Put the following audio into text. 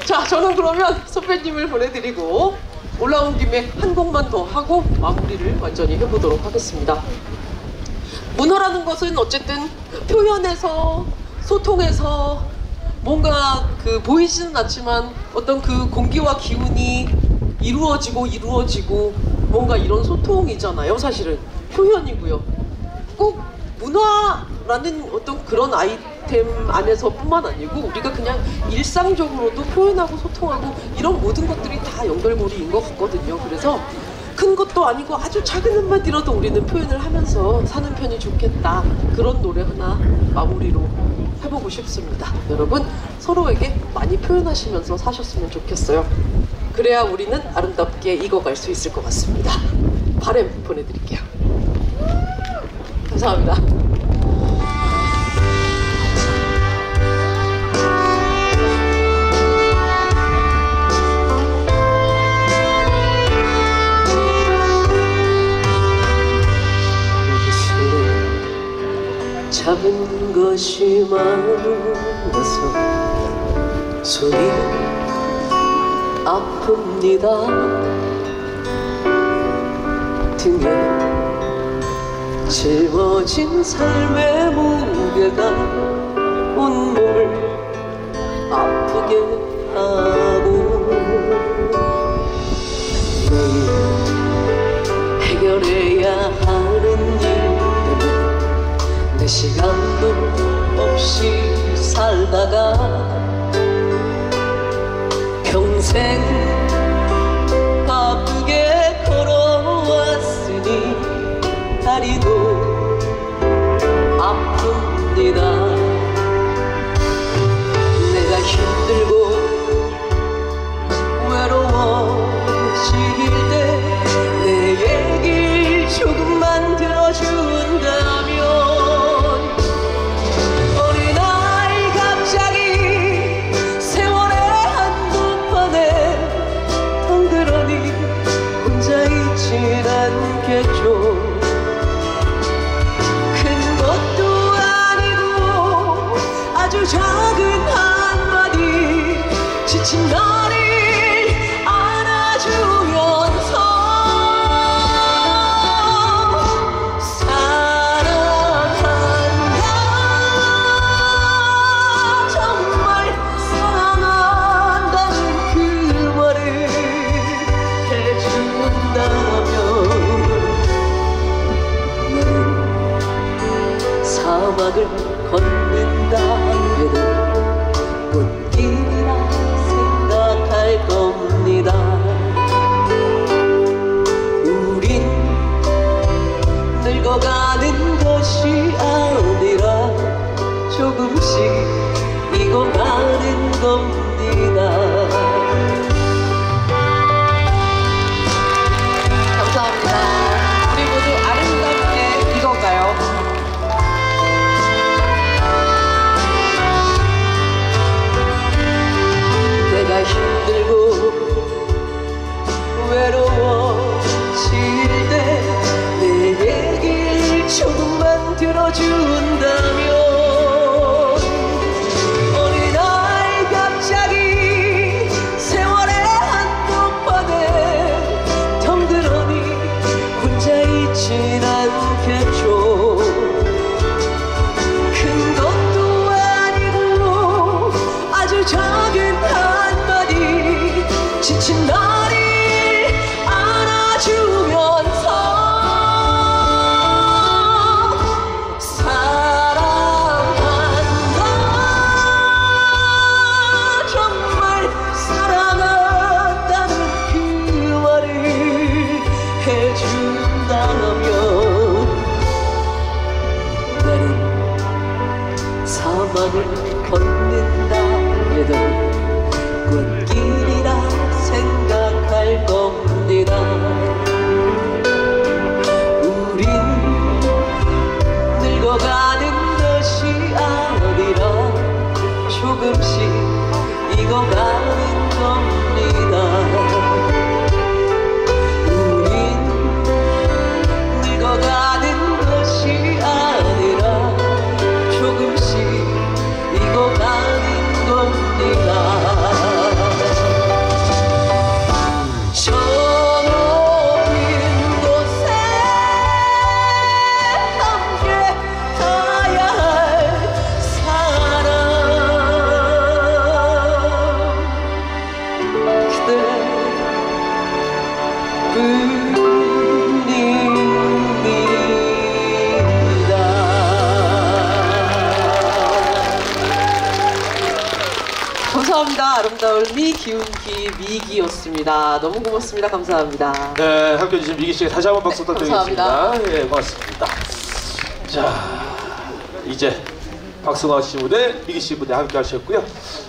자, 저는 그러면 선배님을 보내드리고 올라온 김에 한 곡만 더 하고 마무리를 완전히 해보도록 하겠습니다. 문화라는 것은 어쨌든 표현해서 소통해서 뭔가 보이지는 않지만 어떤 그 공기와 기운이 이루어지고 뭔가 이런 소통이잖아요. 사실은 표현이고요. 꼭 문화라는 어떤 그런 아이템 안에서 뿐만 아니고 우리가 그냥 일상적으로도 표현하고 소통하고 이런 모든 것들이 다 연결고리인 것 같거든요. 그래서 큰 것도 아니고 아주 작은 한마디라도 우리는 표현을 하면서 사는 편이 좋겠다. 그런 노래 하나 마무리로 해보고 싶습니다. 여러분 서로에게 많이 표현하시면서 사셨으면 좋겠어요. 그래야 우리는 아름답게 익어갈 수 있을 것 같습니다. 바램 보내드릴게요. 감사합니다. 잡은 것이 많아서 손이 아픕니다. 등에 짊어진 삶의 무게가 온몸을 아프게 하고 매일 해결해야 하는 일 내 시간도 없이 살다가 평생 바쁘게 걸어왔으니 다리도 아픕니다. 내가 힘들고 외로워질 때 내 얘길 조금만 들어준다면 않겠죠. 큰 것도 아니고 아주 작은 한마디 지친 나를 안아주면서 사랑한다 정말 사랑한다는 그 말을 해준다면 사막을 걷는다 해도 꽃길이라 생각할 겁니다. 우린 늙어가는 것이 아니라 조금씩 익어가는 겁니다. 감사합니다. 우리 모두 아름답게 익어가요. 내가 힘들고 외로워질 때 내 얘길 조금만 들어준다면 어느 날 갑자기 세월의 한복판에 덩그러니 혼자 있진 않겠죠. 큰 것도 아니고 아주 작은 한마디 지친 나를 안아주면서 사랑한다 정말 사랑한다는 그 말을 해준다면 나는 사막을 걷는다 해도 꽃길이라 생각할 겁니다. 우린 늙어가는 것이 아니라 조금씩 익어가는 겁니다. 우린 늙어가는 것이 아니라 조금씩 익어가는 겁니다. 아름다움이 기운기 미기였습니다. 너무 고맙습니다. 감사합니다. 네, 함께 해주신 미기 씨에게 다시 한번 박수 부탁드리겠습니다. 감사합니다. 예, 고맙습니다. 자, 이제 박승화 씨 무대, 미기 씨 무대 함께 하셨고요.